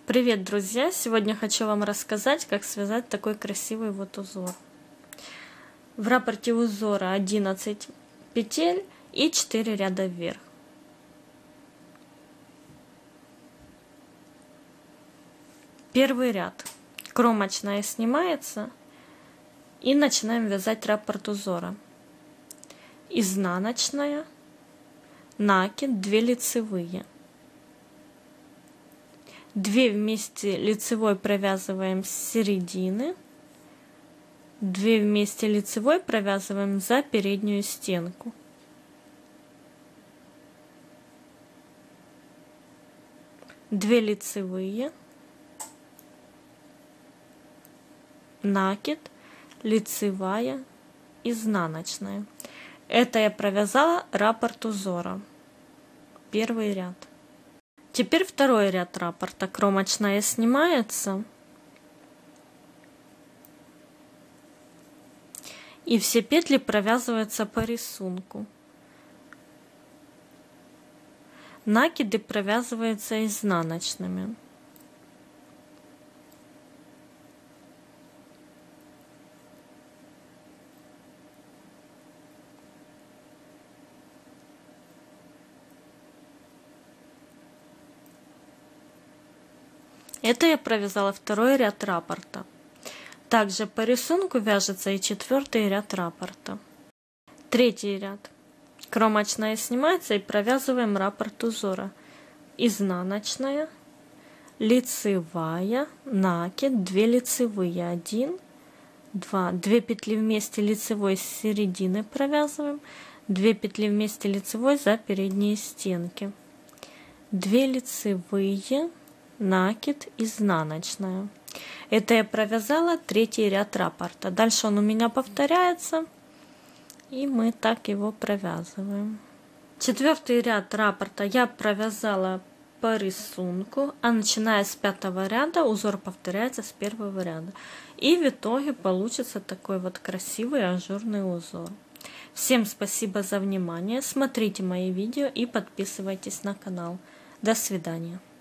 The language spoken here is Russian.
Привет, друзья! Сегодня хочу вам рассказать, как связать такой красивый вот узор. В раппорте узора 11 петель и 4 ряда вверх. Первый ряд. Кромочная снимается и начинаем вязать раппорт узора. Изнаночная, накид, 2 лицевые. 2 вместе лицевой провязываем с середины, 2 вместе лицевой провязываем за переднюю стенку. Две лицевые, накид, лицевая, изнаночная. Это я провязала раппорт узора. Первый ряд. Теперь второй ряд раппорта. Кромочная снимается. И все петли провязываются по рисунку. Накиды провязываются изнаночными. Это я провязала второй ряд раппорта. Также по рисунку вяжется и 4-й ряд раппорта. Третий ряд. Кромочная снимается и провязываем раппорт узора. Изнаночная, лицевая, накид, 2 лицевые, 1, 2, 2 петли вместе лицевой с середины провязываем, 2 петли вместе лицевой за передние стенки, 2 лицевые, накид, изнаночная. Это я провязала 3-й ряд раппорта. Дальше он у меня повторяется, и мы так его провязываем. 4-й ряд раппорта я провязала по рисунку, а начиная с 5-го ряда узор повторяется с 1-го ряда. И в итоге получится такой вот красивый ажурный узор. Всем спасибо за внимание, смотрите мои видео и подписывайтесь на канал. До свидания.